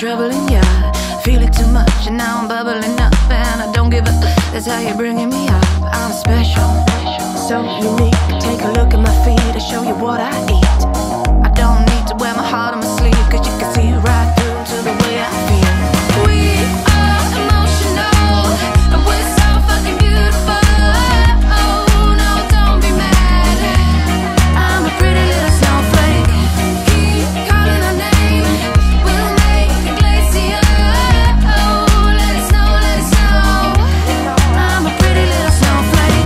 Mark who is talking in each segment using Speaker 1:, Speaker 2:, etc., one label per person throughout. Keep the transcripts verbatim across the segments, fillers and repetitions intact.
Speaker 1: troubling ya. Feel it too much and now I'm bubbling up, and I don't give up. That's how you're bringing me up. I'm special, so unique. Take a look at my feet, I show you what I eat. I don't need to wear my heart on my sleeve, cause you can see right through to the way I feel. We are emotional, and we're so fucking beautiful. Oh no, don't be mad. I'm a pretty little snowflake. Keep calling our name, we'll make a glacier. Oh, let it snow, let it snow. I'm a pretty little snowflake.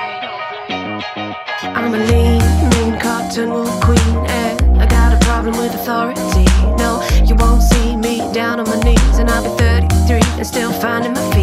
Speaker 1: I'm a lean, mean cotton wool queen, and I got a problem with authority. No, you won't see me down on my knees, and I'll be thirty-three and still finding my feet.